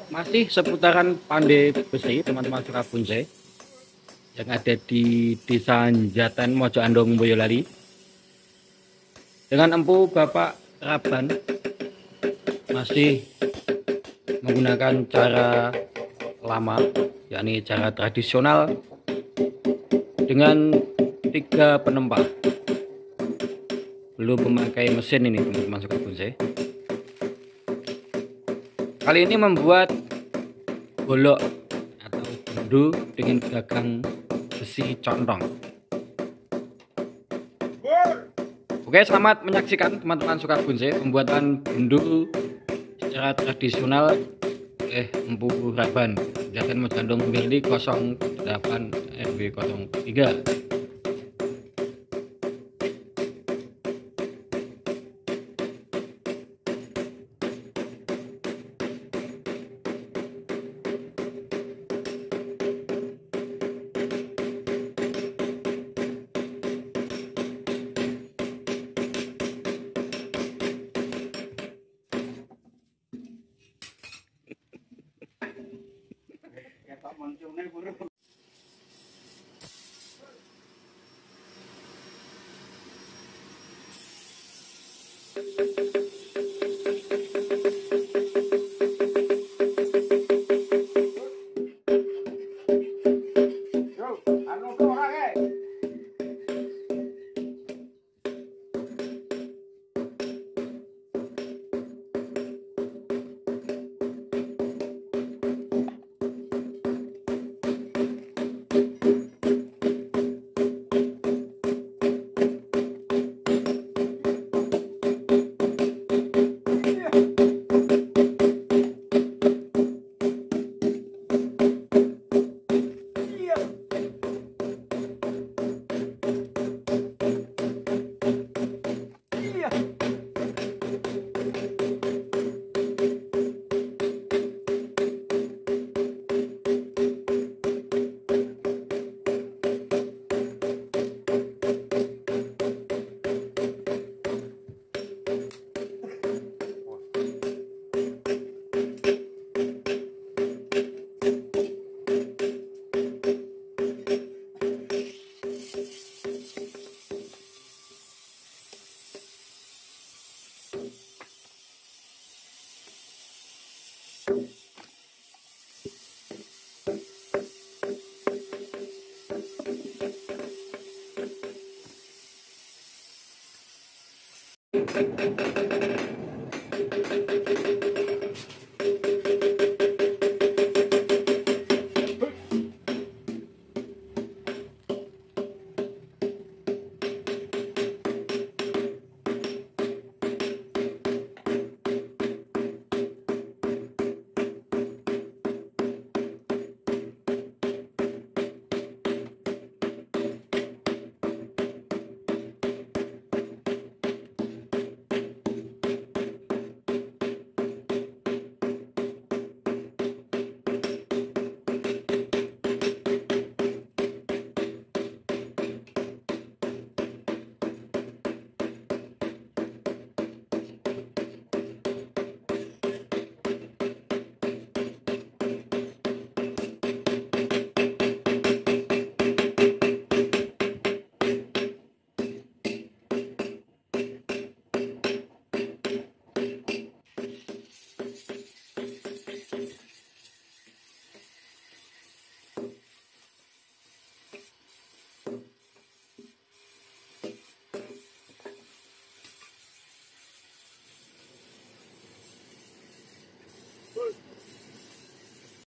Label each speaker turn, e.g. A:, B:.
A: Masih seputaran Pandai Besi, teman-teman Sukabunse, yang ada di Desa Jatan Mojo Andong Boyolali, dengan empu Bapak Raban masih menggunakan cara lama, yakni cara tradisional dengan 3 penempa, belum memakai mesin ini, teman-teman Sukabunse. Kali ini membuat golok atau gundu dengan gagang besi contong. Oke, selamat menyaksikan teman-teman Sukabunse pembuatan gundu secara tradisional oleh Empu Raban, Jatan Mojo Andong Boyolali 08 RW 03.